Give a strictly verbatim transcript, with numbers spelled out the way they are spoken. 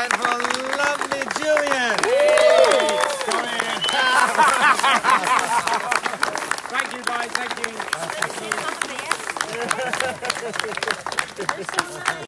And for lovely Julian. Thank you, guys. Thank you. Thank you.